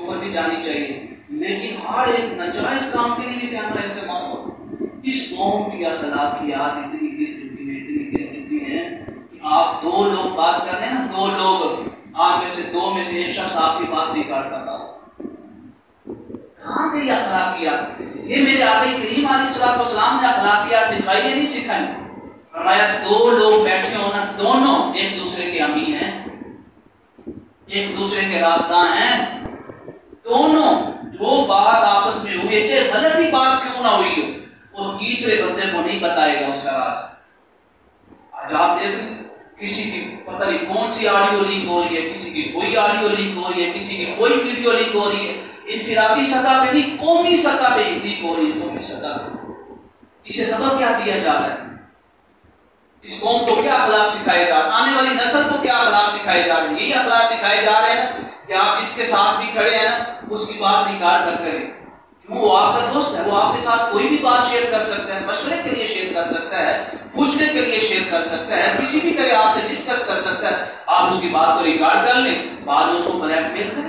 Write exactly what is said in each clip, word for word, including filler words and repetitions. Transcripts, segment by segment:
شوہر بھی جانی چاہیے، لیکن ہر ایک ناجائز کام کے لیے بھی کیمرہ استعمال ہوتا۔ اس قوم کی اخلاقیات اتنی گر چکی ہیں اتنی گر چکی ہیں کہ آپ دو لوگ بات کر رہے ہیں نا، دو لوگ، آپ میں سے دو میں سے ایک شخص آپ کی بات ریکارڈ کرتا ہو، کہاں گئی اخلاقیات؟ یہ میرے آقا کریم علیہ الصلوۃ والسلام نے اخلاقیات سکھائی یا نہیں سکھائی؟ فرمایا دو لوگ بیٹھے ہو نا، دونوں ایک دوسرے کے امین ہیں، ایک دوسرے کے رازداں ہیں، دونوں جو بات آپس میں ہوئی ہے، چاہے غلط ہی بات کیوں نہ ہوئی ہو، وہ تیسرے بندے کو نہیں بتائے گا اس کا راز۔ آج آپ دیکھ رہے کسی کی پتہ نہیں کون سی آڈیو لیک ہو رہی ہے، کسی کی کوئی آڈیو لیک ہو رہی ہے، کسی کی کوئی ویڈیو لیک ہو رہی ہے، انفرادی سطح پہ نہیں قومی سطح پہ لیک ہو رہی ہے، قومی سطح پہ۔ اسے سبب کیا دیا جا رہا ہے؟ اس قوم کو کیا اخلاق سکھائے جا رہے ہیں؟ آنے والی نسل کو کیا اخلاق سکھائے جا رہے ہیں؟ یہی اخلاق سکھائے جا رہے ہیں کہ آپ جس کے ساتھ بھی کھڑے ہیں نا، اس کی بات ریکارڈ نہ کریں، کیوں؟ وہ آپ کا دوست ہے، وہ آپ کے ساتھ کوئی بھی بات شیئر کر سکتا ہے، مشورے کے لیے شیئر کر سکتا ہے، پوچھنے کے لیے شیئر کر سکتا ہے، کسی بھی طرح آپ سے ڈسکس کر سکتا ہے۔ آپ اس کی بات کو ریکارڈ کر لیں، بعد میں اس کو بلیک میل کریں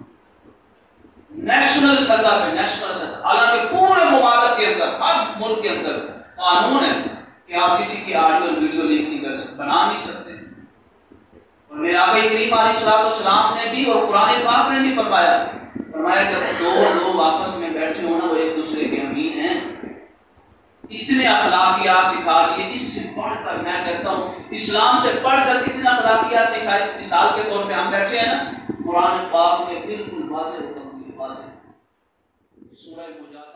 نیشنل سطح پہ، نیشنل سطح، حالانکہ پورے ممالک کے اندر، ہر ملک کے اندر قانون ہے کہ آپ کسی کی آڈیو اور ویڈیو لیک نہیں کر سکتے، بنا نہیں سکتے۔ اور میرے آقا کریم علیہ الصلوۃ والسلام نے بھی اور قرآن پاک نے بھی فرمایا فرمایا کہ دو لوگ آپس میں بیٹھے ہونا، وہ ایک دوسرے کے امین ہیں۔ اتنے اخلاقیات سکھا دیے، اس سے پڑھ کر میں کہتا ہوں اسلام سے پڑھ کر کسی نے اخلاقیات سکھائے؟ مثال کے طور پہ ہم بیٹھے ہیں نا، قرآن پاک نے بالکل واضح حکم دیے، واضح سورہ مجادلہ